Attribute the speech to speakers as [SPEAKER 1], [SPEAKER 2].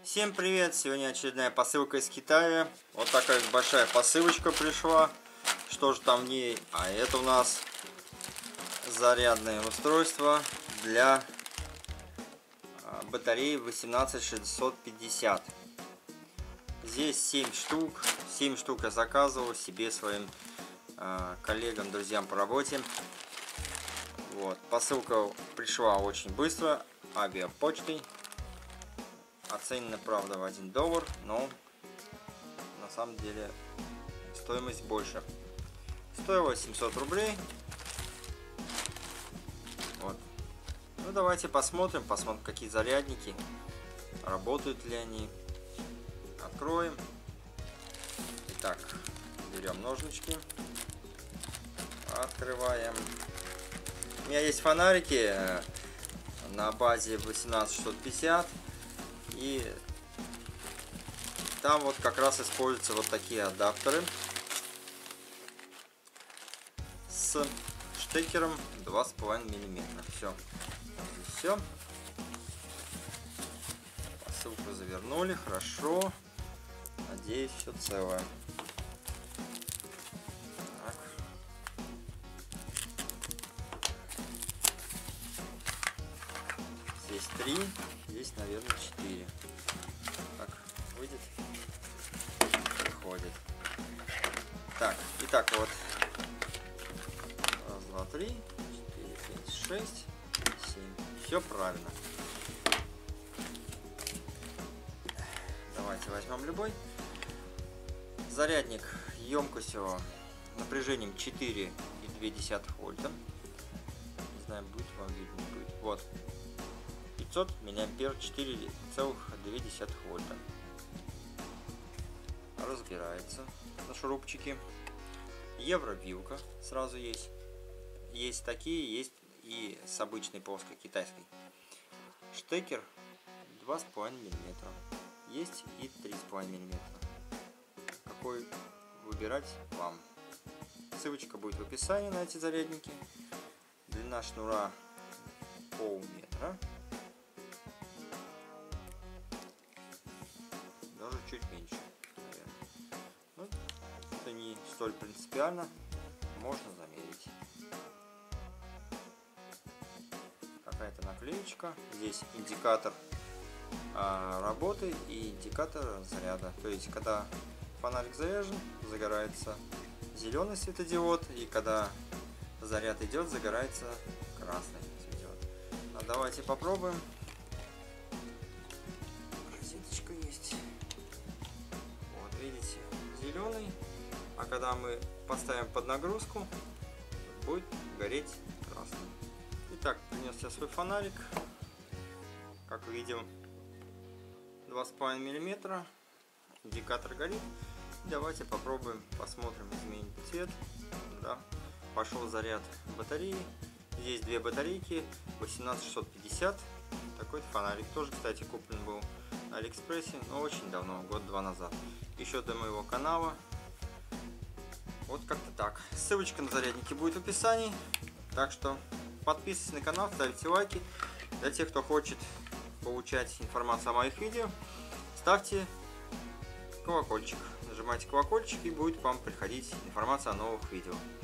[SPEAKER 1] Всем привет! Сегодня очередная посылка из Китая. Вот такая большая посылочка пришла. Что же там в ней? А это у нас зарядное устройство для батареи 18650. Здесь 7 штук. 7 штук я заказывал себе, своим коллегам, друзьям по работе. Вот. Посылка пришла очень быстро, авиапочтой. Оценена, правда, в $1, но на самом деле стоимость больше. Стоило 700 рублей. Вот. Ну, давайте посмотрим, какие зарядники, работают ли они. Откроем. Итак, берем ножнички, открываем. У меня есть фонарики на базе 18650. И там вот как раз используются вот такие адаптеры с штекером 2,5 мм. Все. Посылку завернули, хорошо. Надеюсь, все целое. Так. Здесь 3. Здесь, наверное, 4. Так, выйдет? Выходит. Так, итак, вот. Раз, два, 3, 4, 5, 6, 7. Все правильно. Давайте возьмем любой. Зарядник емкостью, напряжением 4,2 вольта. Не знаю, будет вам видно, не будет. Вот. 500 мА, 4,2 вольта. Разбирается на шурупчике. Евровилка сразу есть. Есть такие, есть и с обычной плоской китайской. Штекер 2,5 мм. Есть и 3,5 мм. Какой выбирать вам. Ссылочка будет в описании на эти зарядники. Длина шнура полметра. Даже чуть меньше, наверное. Ну, это не столь принципиально, можно замерить. Какая-то наклеечка. Здесь индикатор работы и индикатор заряда. То есть, когда фонарик заряжен, загорается зеленый светодиод, и когда заряд идет, загорается красный светодиод. А давайте попробуем. Розеточка есть. Вот видите, зеленый, а когда мы поставим под нагрузку, будет гореть красный. Итак, принес я свой фонарик. Как видим, 2,5 мм. Индикатор горит. Давайте попробуем, посмотрим, изменить цвет. Да. Пошел заряд батареи. Здесь две батарейки 18650. Такой фонарик тоже, кстати, куплен был на Алиэкспрессе, но очень давно, год-два назад. Еще до моего канала. Вот как-то так. Ссылочка на зарядники будет в описании. Так что подписывайтесь на канал, ставьте лайки. Для тех, кто хочет получать информацию о моих видео, ставьте колокольчик. Нажимайте колокольчик, и будет к вам приходить информация о новых видео.